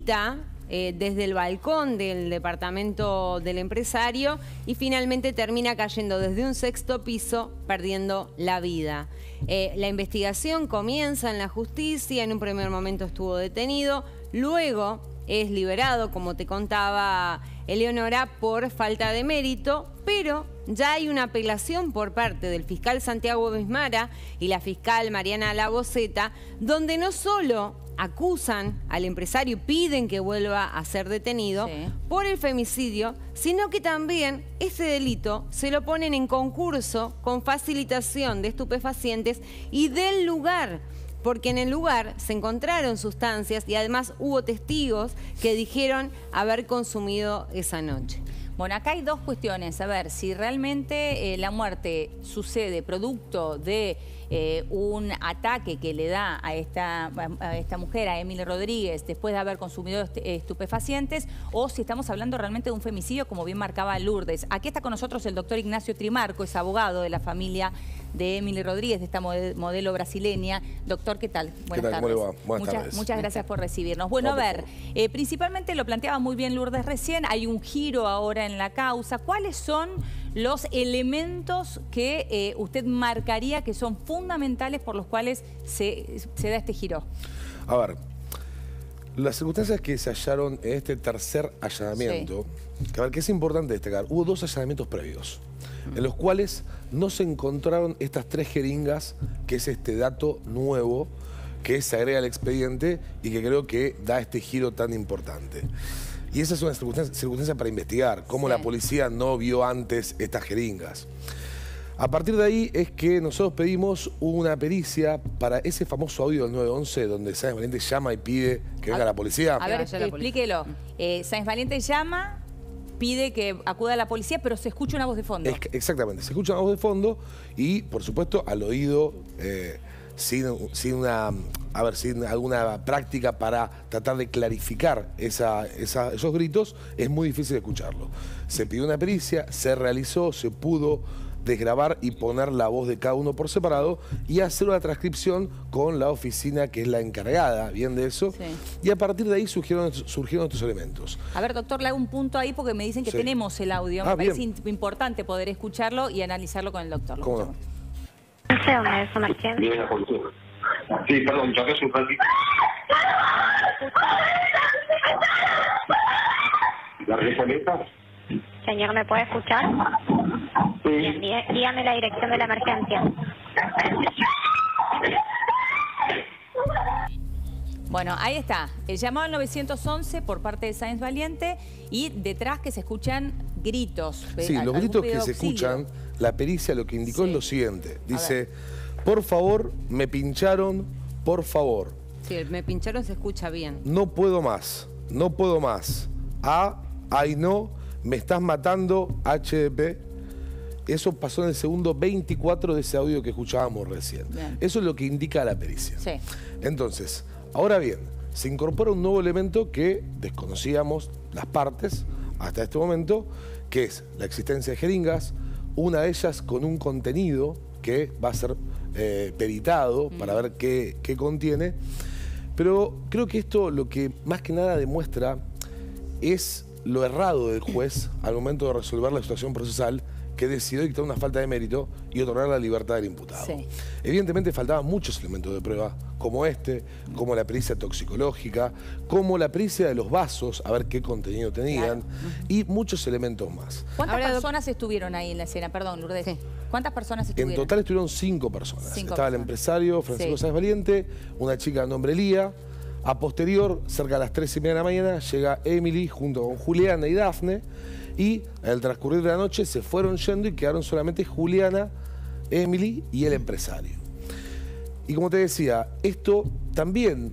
grita desde el balcón del departamento del empresario y finalmente termina cayendo desde un 6º piso, perdiendo la vida. La investigación comienza en la justicia, en un primer momento estuvo detenido, luego es liberado, como te contaba Eleonora, por falta de mérito, pero ya hay una apelación por parte del fiscal Santiago Bismara y la fiscal Mariana Lagoseta, donde no solo acusan al empresario, piden que vuelva a ser detenido por el femicidio, sino que también ese delito se lo ponen en concurso con facilitación de estupefacientes y del lugar, porque en el lugar se encontraron sustancias y además hubo testigos que dijeron haber consumido esa noche. Bueno, acá hay dos cuestiones. A ver, si realmente la muerte sucede producto de un ataque que le da a esta mujer, a Emily Rodríguez, después de haber consumido estupefacientes, o si estamos hablando realmente de un femicidio, como bien marcaba Lourdes. Aquí está con nosotros el doctor Ignacio Trimarco, es abogado de la familia de Emily Rodríguez, de esta modelo brasileña. Doctor, ¿qué tal? Buenas tardes. ¿Cómo le va? Buenas tardes. Muchas gracias por recibirnos. Bueno, a ver, principalmente lo planteaba muy bien Lourdes recién, hay un giro ahora en la causa. ¿Cuáles son los elementos que usted marcaría que son fundamentales por los cuales se da este giro? A ver, las circunstancias que se hallaron en este tercer allanamiento, que a ver, que es importante destacar, hubo 2 allanamientos previos, en los cuales no se encontraron estas 3 jeringas, que es este dato nuevo que se agrega al expediente y que creo que da este giro tan importante. Y esa es una circunstancia para investigar, cómo la policía no vio antes estas jeringas. A partir de ahí es que nosotros pedimos una pericia para ese famoso audio del 911, donde Sáenz Valiente llama y pide que venga la policía. A ver, explíquelo. Sáenz Valiente llama, pide que acuda a la policía, pero se escucha una voz de fondo. Exactamente, se escucha una voz de fondo y, por supuesto, al oído, sin alguna práctica para tratar de clarificar esos gritos, es muy difícil escucharlo. Se pidió una pericia, se realizó, se pudo desgrabar y poner la voz de cada uno por separado y hacer una transcripción con la oficina que es la encargada, bien de eso. Y a partir de ahí surgieron estos elementos. A ver, doctor, le hago un punto ahí porque me dicen que tenemos el audio. Me parece importante poder escucharlo y analizarlo con el doctor. ¿Cómo no? No sé dónde es una emergencia. Sí, perdón, yo que soy Francisco. ¿La reconecta? Señor, ¿me puede escuchar? Sí. Bien, dígame la dirección de la emergencia. Bueno, ahí está. El llamado al 911 por parte de Sáenz Valiente y detrás que se escuchan gritos. Sí, los gritos que se escuchan, la pericia lo que indicó es lo siguiente. Dice, por favor, me pincharon, por favor. Sí, el me pincharon se escucha bien. No puedo más, no puedo más. Ay no, me estás matando, HDP. Eso pasó en el segundo 24 de ese audio que escuchábamos recién. Bien. Eso es lo que indica la pericia. Sí. Entonces, ahora bien, se incorpora un nuevo elemento que desconocíamos las partes hasta este momento, que es la existencia de jeringas, una de ellas con un contenido que va a ser peritado para ver qué contiene. Pero creo que esto lo que más que nada demuestra es lo errado del juez al momento de resolver la situación procesal, que decidió dictar una falta de mérito y otorgar la libertad del imputado. Sí. Evidentemente faltaban muchos elementos de prueba, como como la pericia toxicológica, como la pericia de los vasos, a ver qué contenido tenían, y muchos elementos más. ¿Cuántas personas estuvieron ahí en la escena? Perdón, Lourdes. Sí. ¿Cuántas personas estuvieron? En total estuvieron 5 personas. Estaba el empresario Francisco Sáenz Valiente, una chica de nombre Lía. A posterior, cerca de las 3:30 de la mañana, llega Emily junto con Juliana y Dafne, y al transcurrir de la noche se fueron yendo y quedaron solamente Juliana, Emily y el empresario. Y como te decía, esto también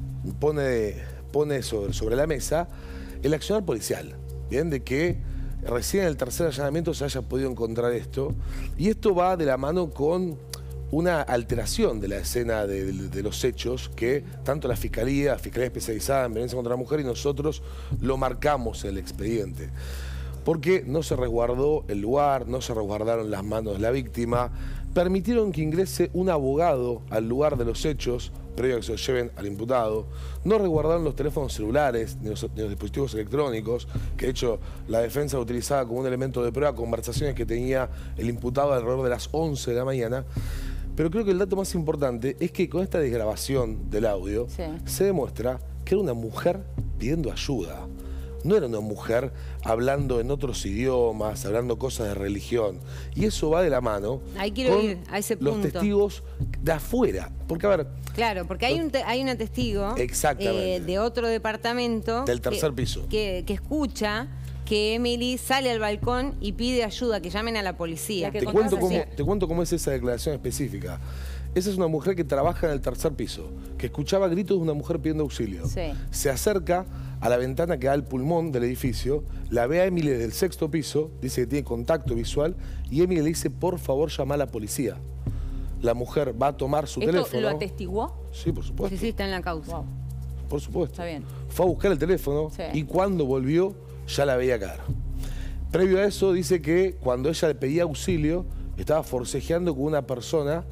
pone sobre la mesa el accionar policial, ¿bien? De que recién en el tercer allanamiento se haya podido encontrar esto, y esto va de la mano con una alteración de la escena de los hechos que tanto la Fiscalía Especializada en Violencia contra la Mujer y nosotros lo marcamos en el expediente. Porque no se resguardó el lugar, no se resguardaron las manos de la víctima, permitieron que ingrese un abogado al lugar de los hechos, previo a que se lo lleven al imputado. No resguardaron los teléfonos celulares ni los dispositivos electrónicos, que de hecho la defensa utilizaba como un elemento de prueba conversaciones que tenía el imputado alrededor de las 11 de la mañana. Pero creo que el dato más importante es que con esta desgrabación del audio se demuestra que era una mujer pidiendo ayuda. No era una mujer hablando en otros idiomas, hablando cosas de religión. Y eso va de la mano ahí quiero ir a ese punto. Los testigos de afuera. Porque, a ver... Claro, porque hay una testigo de otro departamento... Del tercer piso. Que escucha que Emily sale al balcón y pide ayuda, que llamen a la policía. Te cuento cómo es esa declaración específica. Esa es una mujer que trabaja en el tercer piso, que escuchaba gritos de una mujer pidiendo auxilio. Se acerca a la ventana que da al pulmón del edificio, la ve a Emily desde el sexto piso, dice que tiene contacto visual, y Emily le dice, por favor, llama a la policía. La mujer va a tomar su teléfono. ¿Esto lo atestiguó? Sí, por supuesto. Sí, está en la causa. Wow. Por supuesto. Está bien. Fue a buscar el teléfono y cuando volvió ya la veía caer. Previo a eso dice que cuando ella le pedía auxilio, estaba forcejeando con una persona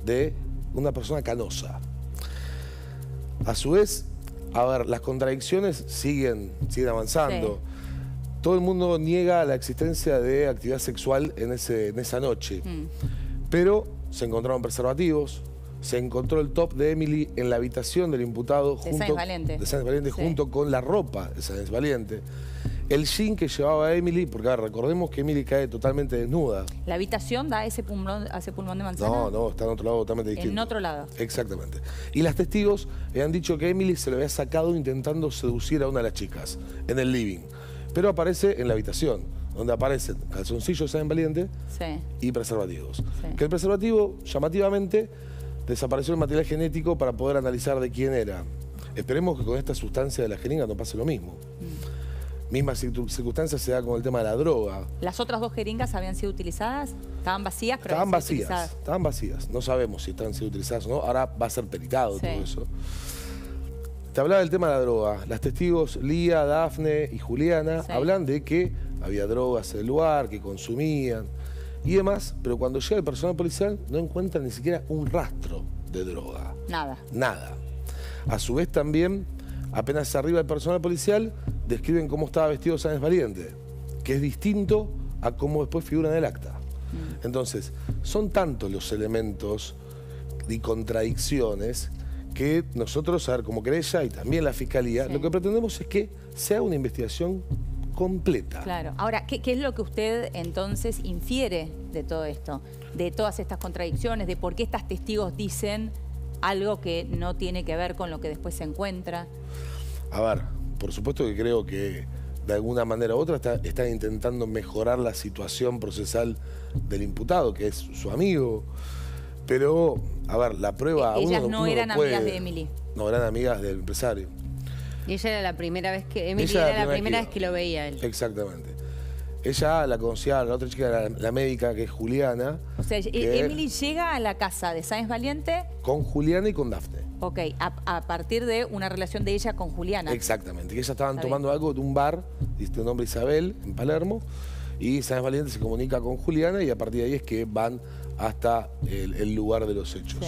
canosa. A su vez, a ver, las contradicciones siguen avanzando. Todo el mundo niega la existencia de actividad sexual en esa noche. Pero se encontraron preservativos, se encontró el top de Emily en la habitación del imputado de Sáenz Valiente, junto con la ropa de Sáenz Valiente. El jean que llevaba Emily, porque a ver, recordemos que Emily cae totalmente desnuda. ¿La habitación da a ese pulmón de manzana? No, está en otro lado totalmente distinto. En otro lado. Exactamente. Y las testigos han dicho que Emily se lo había sacado intentando seducir a una de las chicas en el living. Pero aparece en la habitación, donde aparecen calzoncillos de Sáenz Valiente y preservativos. Que el preservativo, llamativamente, desapareció el material genético para poder analizar de quién era. Esperemos que con esta sustancia de la jeringa no pase lo mismo. Misma circunstancia se da con el tema de la droga. ¿Las otras dos jeringas habían sido utilizadas? ¿Estaban vacías? Pero estaban vacías. No sabemos si estaban sido utilizadas o no. Ahora va a ser peritado todo eso. Te hablaba del tema de la droga. Las testigos Lía, Dafne y Juliana hablan de que había drogas en el lugar, que consumían y demás, pero cuando llega el personal policial no encuentran ni siquiera un rastro de droga. Nada. A su vez también, apenas se arriba el personal policial, describen cómo estaba vestido Sáenz Valiente, que es distinto a cómo después figura en el acta. Entonces, son tantos los elementos y contradicciones que nosotros, a ver, como querella y también la Fiscalía, lo que pretendemos es que se haga una investigación completa. Claro. Ahora, ¿qué es lo que usted entonces infiere de todo esto? De todas estas contradicciones, de por qué estas testigos dicen algo que no tiene que ver con lo que después se encuentra. A ver, por supuesto que creo que de alguna manera u otra están intentando mejorar la situación procesal del imputado, que es su amigo. Pero, a ver, la prueba... Ellas no eran amigas de Emily. No, eran amigas del empresario. Y ella era la primera vez que... Emily era la primera vez que lo veía él. Exactamente. Ella la conocía, la otra chica, la médica, que es Juliana. O sea, Emily llega a la casa de Sáenz Valiente... Con Juliana y con Dafne. Ok, a partir de una relación de ella con Juliana. Exactamente, que ellas estaban tomando algo de un bar, de nombre Isabel, en Palermo, y Sáenz Valiente se comunica con Juliana y a partir de ahí es que van hasta el lugar de los hechos.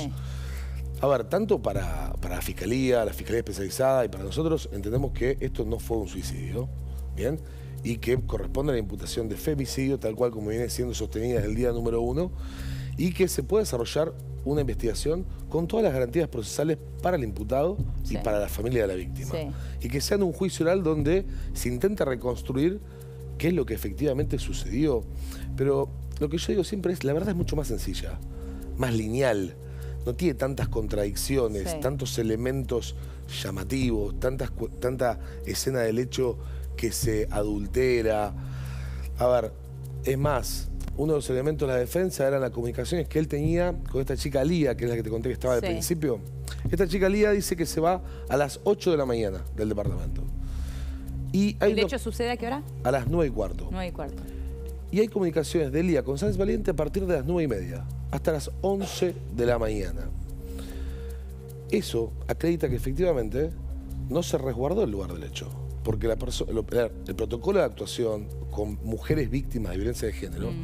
A ver, tanto para la Fiscalía especializada y para nosotros, entendemos que esto no fue un suicidio, ¿bien? Y que corresponde a la imputación de femicidio, tal cual como viene siendo sostenida desde el día número 1, y que se puede desarrollar una investigación con todas las garantías procesales para el imputado y para la familia de la víctima. Y que sea en un juicio oral donde se intenta reconstruir qué es lo que efectivamente sucedió. Pero lo que yo digo siempre es, la verdad es mucho más sencilla, más lineal. No tiene tantas contradicciones, tantos elementos llamativos, tanta escena del hecho que se adultera. A ver, es más, uno de los elementos de la defensa eran las comunicaciones que él tenía con esta chica Lía, que es la que te conté que estaba al principio. Esta chica Lía dice que se va a las 8 de la mañana del departamento. Y hay ¿El hecho sucede a qué hora? A las 9:15. 9:15. Y hay comunicaciones de Lía con Sáenz Valiente a partir de las 9:30 hasta las 11 de la mañana. Eso acredita que efectivamente no se resguardó el lugar del hecho. Porque el protocolo de actuación con mujeres víctimas de violencia de género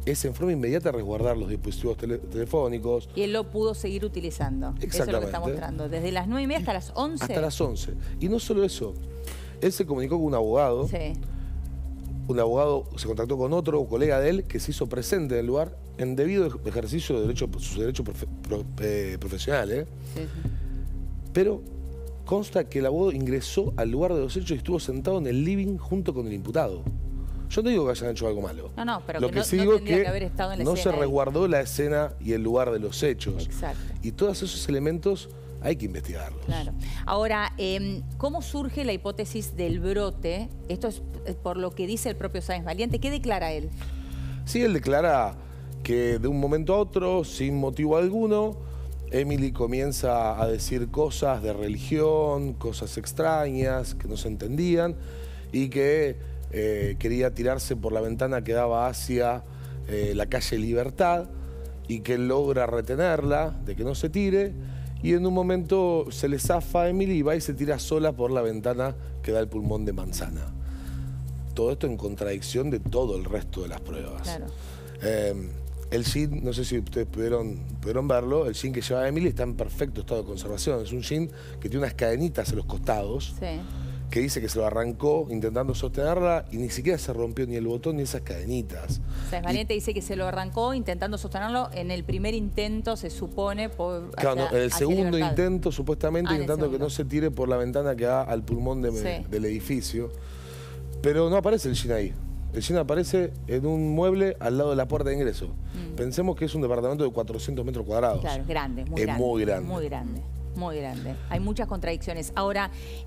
es en forma inmediata resguardar los dispositivos telefónicos. Y él lo pudo seguir utilizando. Exactamente. Eso es lo que está mostrando. Desde las 9:30 hasta las 11. Hasta las 11. Y no solo eso, él se comunicó con un abogado. Sí. Un abogado se contactó con otro colega de él que se hizo presente en el lugar en debido ejercicio de sus derechos profesionales. Sí. Pero consta que el abogado ingresó al lugar de los hechos y estuvo sentado en el living junto con el imputado. Yo no digo que hayan hecho algo malo. No, pero lo que que no, sí no digo tendría es que haber estado en la no escena se resguardó la escena y el lugar de los hechos. Exacto. Y todos esos elementos hay que investigarlos. Claro. Ahora, ¿cómo surge la hipótesis del brote? Esto es por lo que dice el propio Sáenz Valiente. ¿Qué declara él? Sí, él declara que de un momento a otro, sin motivo alguno, Emily comienza a decir cosas de religión, cosas extrañas que no se entendían y que quería tirarse por la ventana que daba hacia la calle Libertad y que él logra retenerla, de que no se tire, y en un momento se le zafa a Emily y va y se tira sola por la ventana que da el pulmón de Manzana. Todo esto en contradicción de todo el resto de las pruebas. Claro. El jean, no sé si ustedes pudieron verlo, el jean que lleva Emily está en perfecto estado de conservación. Es un jean que tiene unas cadenitas en los costados, Sí. que dice que se lo arrancó intentando sostenerla y ni siquiera se rompió ni el botón ni esas cadenitas. Sáenz Valiente dice que se lo arrancó intentando sostenerlo en el primer intento, se supone, Claro, en el segundo intento, supuestamente, en el intentando que segundo. no se tire por la ventana que da al pulmón Sí. del edificio. Pero no aparece el jean ahí. El jean aparece en un mueble al lado de la puerta de ingreso. Pensemos que es un departamento de 400 metros cuadrados. Claro, es grande, muy Es grande. muy grande. Muy grande, muy grande. Hay muchas contradicciones. Ahora,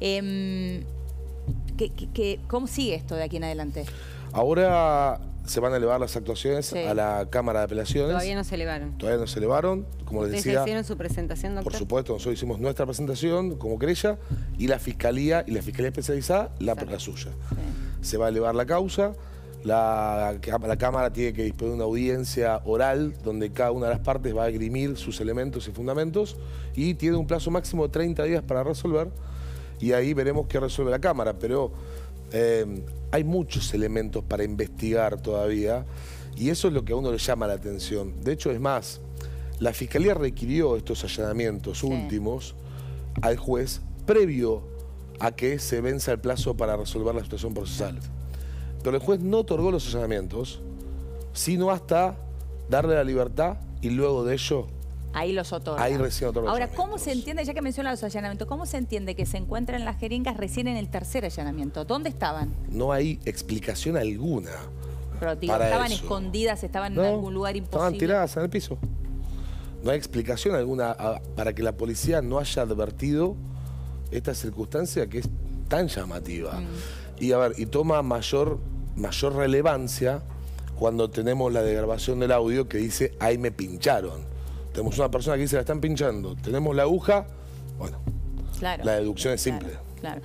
¿cómo sigue esto de aquí en adelante? Ahora se van a elevar las actuaciones Sí. a la Cámara de Apelaciones. Todavía no se elevaron. Todavía no se elevaron, como les ¿Ustedes decía. hicieron su presentación, doctor? Por supuesto, nosotros hicimos nuestra presentación como querella y la Fiscalía especializada la suya. Sí. Se va a elevar la causa, la Cámara tiene que disponer de una audiencia oral donde cada una de las partes va a esgrimir sus elementos y fundamentos y tiene un plazo máximo de 30 días para resolver y ahí veremos qué resuelve la Cámara, pero hay muchos elementos para investigar todavía y eso es lo que a uno le llama la atención. De hecho, es más, la Fiscalía requirió estos allanamientos últimos al juez previo a que se venza el plazo para resolver la situación procesal. Pero el juez no otorgó los allanamientos, sino hasta darle la libertad y luego de ello, Ahí los otorga. ahí recién otorga los Ahora, ¿cómo allanamientos. se entiende, ya que menciona los allanamientos, cómo se entiende que se encuentran las jeringas recién en el tercer allanamiento? ¿Dónde estaban? No hay explicación alguna. Pero digo, Para ¿estaban eso. escondidas, estaban en No, algún lugar imposible? estaban tiradas en el piso. No hay explicación alguna para que la policía no haya advertido esta circunstancia que es tan llamativa. Y a ver, y toma mayor relevancia cuando tenemos la degrabación del audio que dice, ahí me pincharon. Tenemos una persona que dice, la están pinchando. Tenemos la aguja, bueno, Claro. la deducción es simple. Claro.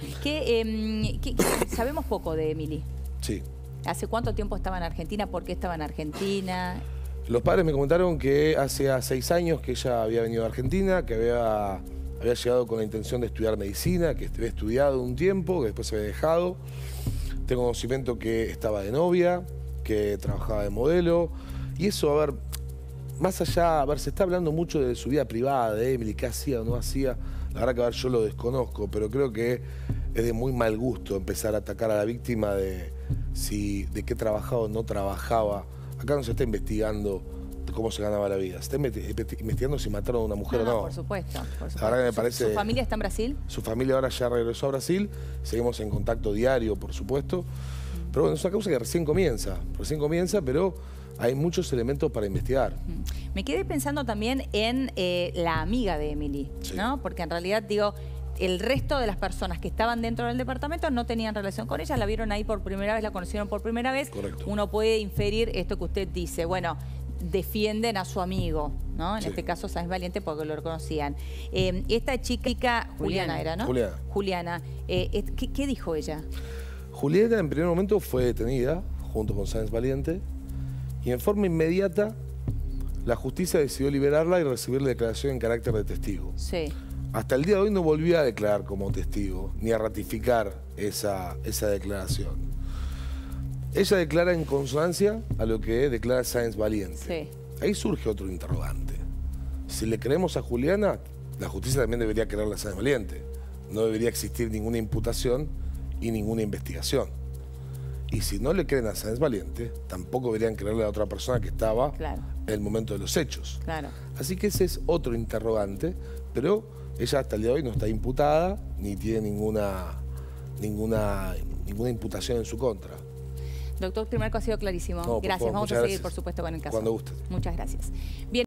Sabemos poco de Emily. Sí. ¿Hace cuánto tiempo estaba en Argentina? ¿Por qué estaba en Argentina? Los padres me comentaron que hace 6 años que ella había venido a Argentina, que había llegado con la intención de estudiar medicina, que había estudiado un tiempo, que después se había dejado. Tengo conocimiento que estaba de novia, que trabajaba de modelo. Y eso, a ver, más allá, a ver, se está hablando mucho de su vida privada, de Emily, qué hacía o no hacía. La verdad que, a ver, yo lo desconozco, pero creo que es de muy mal gusto empezar a atacar a la víctima de qué trabajaba o no trabajaba. Acá no se está investigando cómo se ganaba la vida. Se está investigando si mataron a una mujer o no. Por supuesto. La verdad que me parece... ¿Su familia está en Brasil? Su familia ahora ya regresó a Brasil. Seguimos en contacto diario, por supuesto. Pero bueno, es una causa que recién comienza, pero hay muchos elementos para investigar. Me quedé pensando también en la amiga de Emily, Sí. ¿no? Porque en realidad, digo, el resto de las personas que estaban dentro del departamento no tenían relación con ella, la vieron ahí por primera vez, la conocieron por primera vez. Correcto. Uno puede inferir esto que usted dice, bueno, defienden a su amigo, ¿no? En Sí. este caso Sáenz Valiente porque lo reconocían. Esta chica, Juliana era, ¿no? Juliana. ¿Qué dijo ella? Julieta en primer momento fue detenida junto con Sáenz Valiente y en forma inmediata la justicia decidió liberarla y recibir la declaración en carácter de testigo. Sí. Hasta el día de hoy no volvió a declarar como testigo ni a ratificar esa declaración. Ella declara en consonancia a lo que declara Sáenz Valiente. Sí. Ahí surge otro interrogante. Si le creemos a Juliana, la justicia también debería creerle a Sáenz Valiente. No debería existir ninguna imputación y ninguna investigación. Y si no le creen a Sáenz Valiente, tampoco deberían creerle a otra persona que estaba Claro. en el momento de los hechos. Claro. Así que ese es otro interrogante, pero ella hasta el día de hoy no está imputada ni tiene ninguna imputación en su contra. Doctor Trimarco, ha sido clarísimo. No, por Gracias. favor, Vamos a muchas seguir, gracias. por supuesto, con el caso. Cuando guste. Muchas gracias. Bien.